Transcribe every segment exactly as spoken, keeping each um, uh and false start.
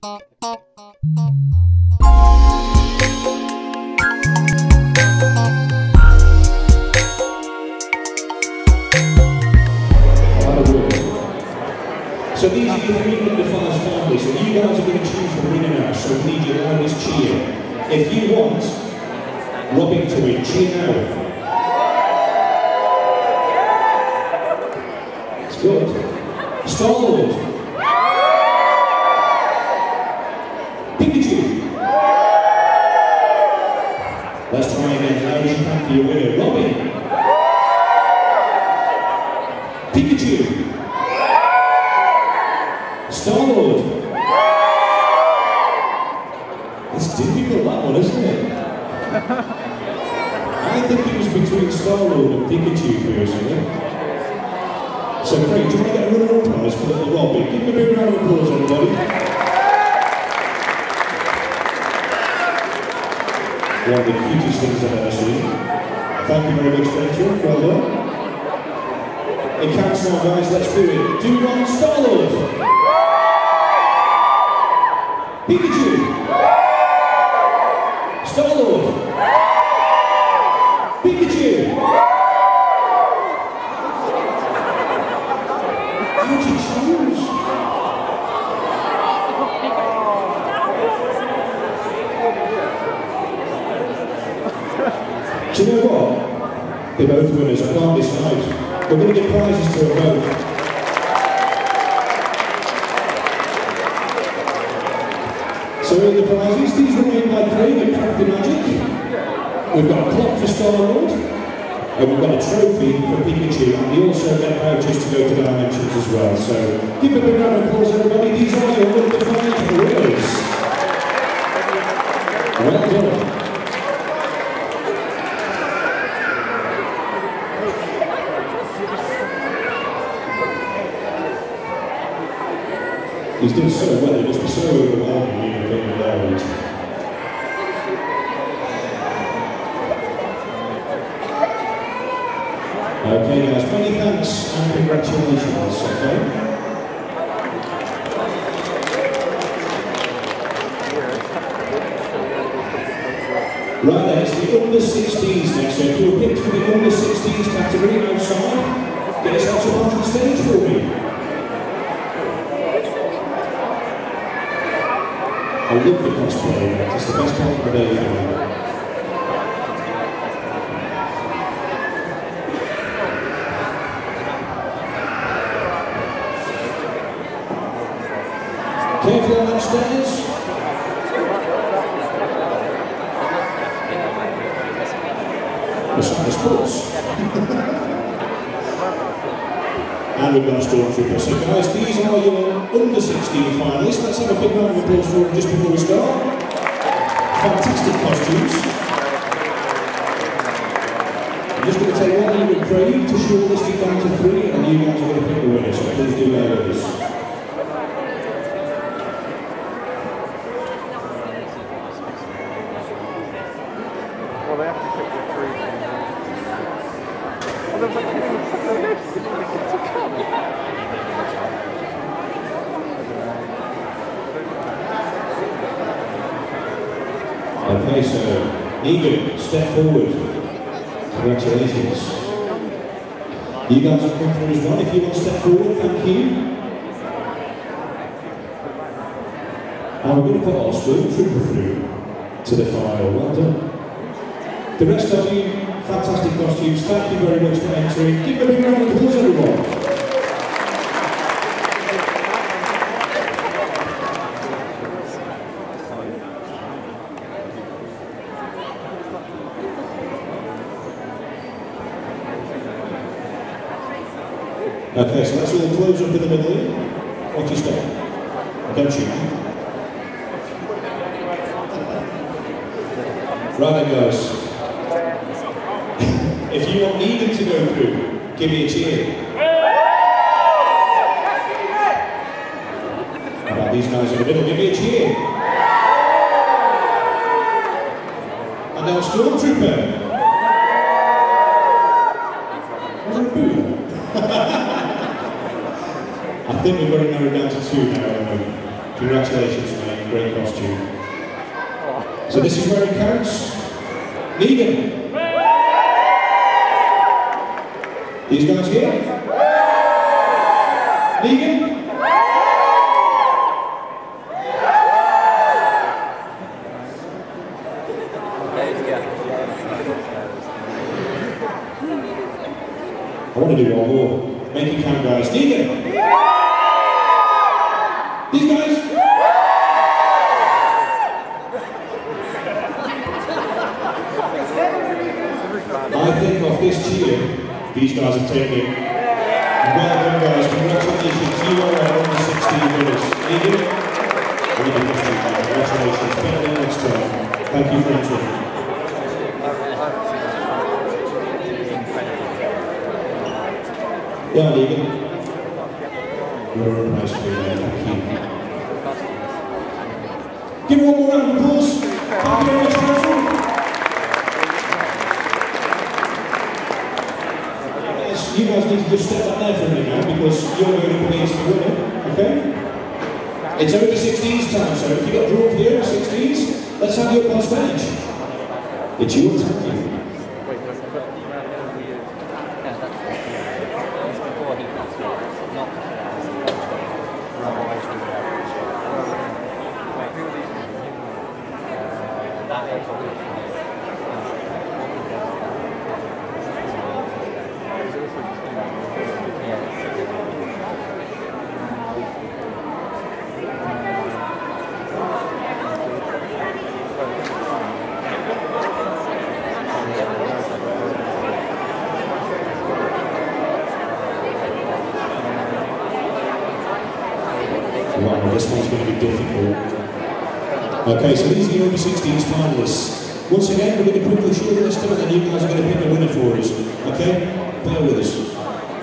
So these are your three Wonderfires families, so you guys are going to choose the winner now, so we need your loudest cheer. If you want Robin to win, cheer now. It's good. Star-Lord. Pikachu. Let's try again, how does you can for your winner? Robin. Pikachu. Star-Lord. It's difficult, that one, isn't it? I think it was between Star-Lord and Pikachu, personally. So, Craig, do you want to get a runner-up prize for little Robin? Give him a big round of applause, everybody. One of the cutest things I've ever seen. Thank you very much, Rachel. Well done. It counts now, guys. Let's do it. Do one, Star-Lord. Pikachu! Star-Lord! Pikachu! How'd you choose? Do you know what? They're both winners. I can't decide. We're going to give prizes to them both. So here are the prizes. These were made by Craig at Crafty Magic. We've got a clock for Star-Lord, and we've got a trophy for Pikachu, and we also get vouchers to go to Dimensions as well. So give a big round of applause, everybody. These are your Wonderfire winners. Well done. He's doing so well, it must be so overwhelming, you know, being allowed. Okay guys, many thanks and congratulations, okay? Right then, it's the under sixteens next, so if you're picked for the under sixteens category outside, get yourself up onto the stage for me. I love the cosplay, it's the best part of the day for me. Careful on upstairs. Beside the sports. And we've got a Stormtrooper. So guys, these are your under sixteen finalists. Let's have a big round of applause for them just before we start. Fantastic costumes. I'm just going to take one minute with Craig to shortlist it down to three, and you guys are going to pick the winner, so please do bear with us. Well, they have to pick the three. Well, there's like Okay, so Egan, step forward. Congratulations. You guys have come through as well. If you want to step forward, thank you. And we're going to put our Stormtrooper through to the final. Well done. The rest of you, fantastic costumes. Thank you very much for entering. Give them a big round of applause, everyone. Okay, so let's all close up in the middle here. Watch your step. Don't shoot me. Right then, guys. If you want Egan to go through, give me a cheer. How about these guys in the middle? Give me a cheer. And now Stormtrooper. Was it a boo? I think we've got it narrowed down to two now. Congratulations, mate. in great costume. So this is where it counts. Negan. These guys here. Negan. I want to do one more. Make it count, guys. Negan. These guys. I think off this cheer, these guys have taken it. Well done, guys. Congratulations. You are on the sixteen winners. Negan. Congratulations. Better than next time. Thank you for entering. Yeah, Negan. You're nice for you, thank you. Give one more round of applause. Thank you very much, Council. Yes, you guys need to just step up there for a minute now because you're going up against the winner, okay? It's over sixteens time, so if you've got draw for the over sixteens, let's have you up on stage. It's your time. Wow, this one's going to be difficult. Okay, so these are the over sixteens finalists. Once again, we're going to quickly show the list of it, and you guys are going to pick a winner for us. Okay? Bear with us.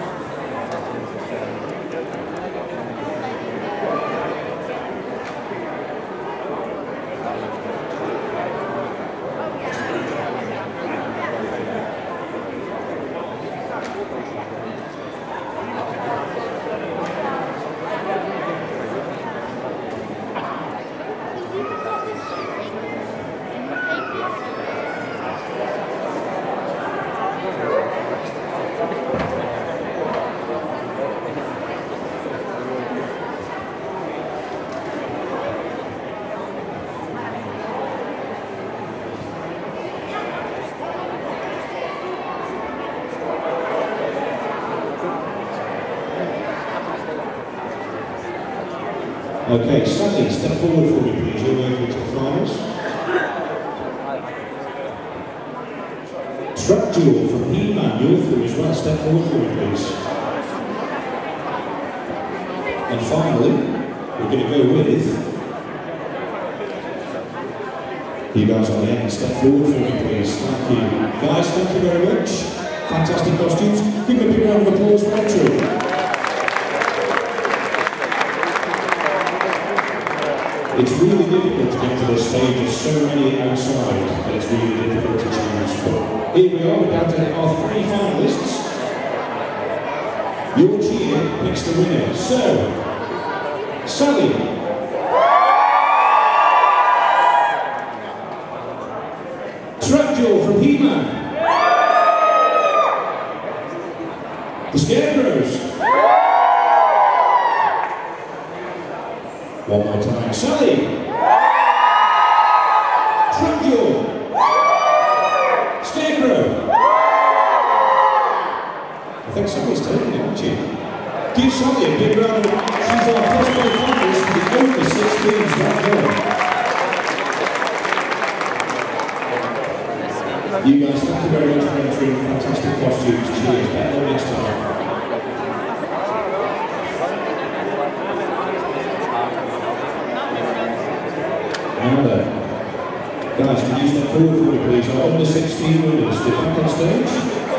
Okay, Sally, step forward for me, please. You're working to the finals. Truck Duel from He-Man, you're through as well. Step forward for me, please. And finally, we're going to go with you guys on the end. Step forward for me, please. Thank you. Guys, thank you very much. Fantastic costumes. Give me a big round of applause for entry. It's really difficult to get to this stage, there's so many outside that it's really difficult to choose. But here we are, we're down to our three finalists. Your cheer picks the winner. So, Sally. Truck Duel from He-Man. The Scarecrows. One more time. Sally! Truck Duel! Scarecrow! I think Sally's taking it, aren't you? Give Sally a big round of applause. She's our possible finalist for the over sixteens right there. You guys, thank you very much for entering fantastic costumes. Cheers. Better next time. Now then, guys, can you step forward for me, please? Our under sixteen winners, step back on stage.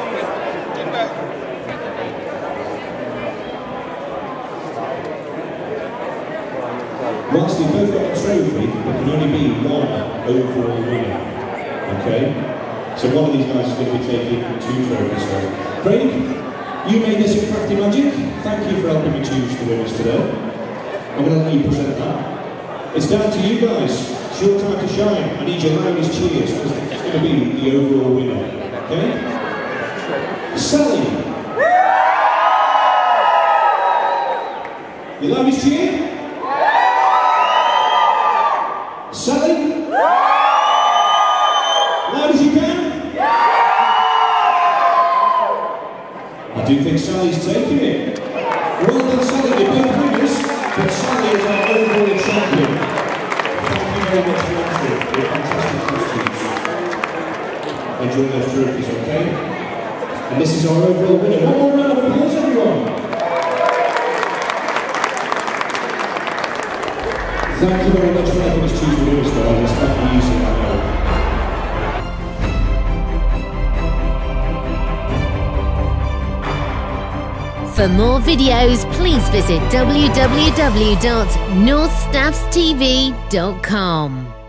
Whilst they've both got a trophy, there can only be one overall winner. Okay? So one of these guys is going to be taking two trophies home. Craig, you made this at Crafty Magic. Thank you for helping me choose the winners today. I'm going to let you present that. It's down to you guys. It's your time to shine. I need your loudest cheers. It's going to be the overall winner. Okay? Sally. Your loudest cheer? Sally? Loud as you can? I do think Sally's taking it. Well done, Sally. You're both winners, but Sally is our overall champion. Thank you very much for answering. You're fantastic questions. Enjoy those trophies, okay? And this is our overall winner. One more round of applause, everyone. Thank you very much for letting us choose the winners, guys. It's not easy, I know. For more videos, please visit w w w dot north staffs t v dot com.